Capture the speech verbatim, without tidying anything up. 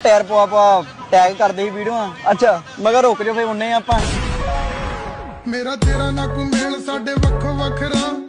Tyre पवा पवा tag करते ही वीडियो। अच्छा मगर रुक जाओ फिर उन्ने आप मेरा तेरा ना कोई मेल साडे वक्खो वखरा